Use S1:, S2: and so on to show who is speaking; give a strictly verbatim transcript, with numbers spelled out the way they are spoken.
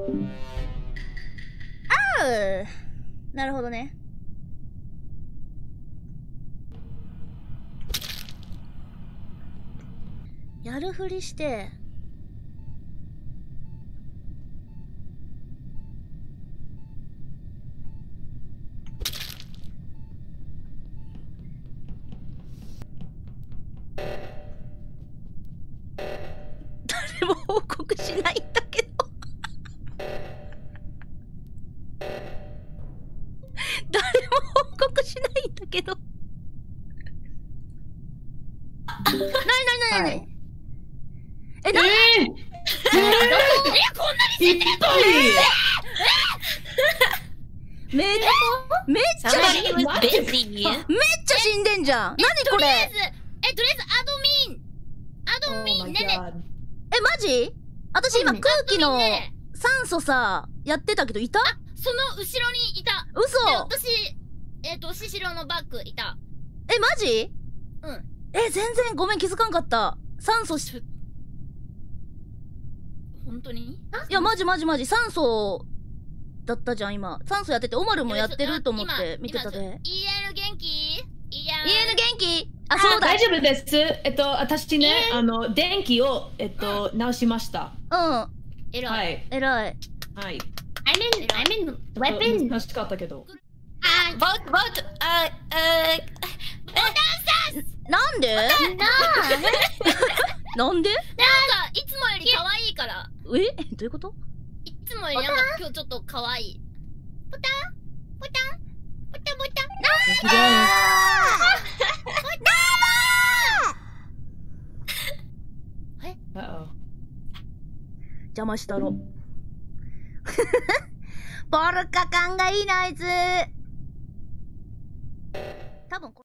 S1: あうなるほどね。やるふりして誰も報告しないんだけど誰も報告しないんだけどなになになになにえ、なにえー、えー、こんなに死んでるのめっちゃめっちゃ死んでんじゃん。なにこれ。
S2: え、とりあえずアドミンアドミンねね。
S1: え、マジ？私今空気の酸素さやってたけどいた？あ、
S2: その後ろにいた。
S1: 嘘。
S2: 私えっとシシロのバッグいた。
S1: え、マジ？
S2: うん。
S1: え、全然ごめん気づかんかった。酸素し
S2: 本当に？
S1: いや、マジマジマジ酸素だったじゃん今。酸素やっててオマルもやってると思って見てたで。イーエ
S2: ヌ 元気？ イー
S1: エヌ 元気？あ、そうだ。
S3: 大丈夫です。えっと私ね、あの電気をえっと直しました。
S1: うん。
S2: えらい。
S3: はい。
S1: えらい。
S3: はい。
S2: I'm in I'm in weapon。
S3: 難しかったけど。
S2: あ、ボートボートああボタンさす。
S1: なんで？なんで？
S2: なんかいつもより可愛いから。
S1: え？どういうこと？
S2: いつもよりなんか今日ちょっと可愛い。ボタンボタンボタンボタン。なんで？え？
S1: 邪魔したろ。ボルカ感がいいなあいつ。多分